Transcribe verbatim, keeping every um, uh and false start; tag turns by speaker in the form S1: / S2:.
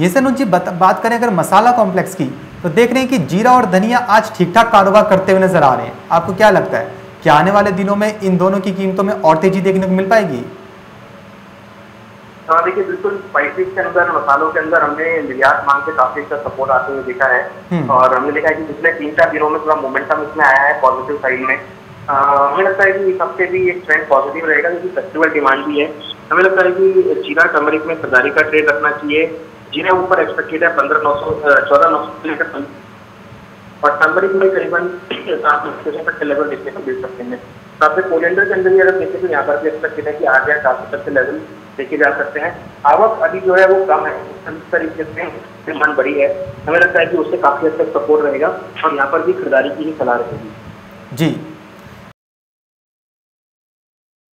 S1: ये से अनुज जी बात करें अगर मसाला कॉम्प्लेक्स की, तो देख रहे हैं कि जीरा और धनिया आज ठीक ठाक कारोबार करते हुए नजर आ रहे हैं। आपको क्या लगता है कि आने वाले दिनों में इन दोनों की कीमतों में और तेजी देखने को मिल पाएगी?
S2: हाँ देखिए, बिल्कुल स्पाइसेस के अंदर, मसालों के अंदर हमने निर्यात मांग के काफी अच्छा सपोर्ट आते हुए देखा है और हमने देखा है कि पिछले तीन चार दिनों में थोड़ा मोमेंटम इसमें आया है पॉजिटिव साइड में। हमें लगता है कि इस हफ्ते भी एक ट्रेंड पॉजिटिव रहेगा क्योंकि फेस्टिवल डिमांड भी है। हमें लगता है कि जीरा टर्मरिक में खरीदारी का ट्रेड रखना चाहिए। जीरा ऊपर एक्सपेक्टेड है पंद्रह नौ सौ चौदह नौ सौ लेकर, और टर्मरिक में करीबन सात नौ तक के लेवल देखने को मिल सकते हैं। साथ में कोरिएंडर के अंदर भी अगर देखें तो यहाँ पर भी एक्सपेक्टेड है कि आठ या सात तक के लेवल देखे जा सकते हैं। आवक अभी जो है वो कम है, इस तरीके से डिमांड बढ़ी है। हमें लगता है कि उससे काफी हद तक सपोर्ट रहेगा और यहाँ पर भी खरीदारी की ही सलाह रहेगी।
S1: जी।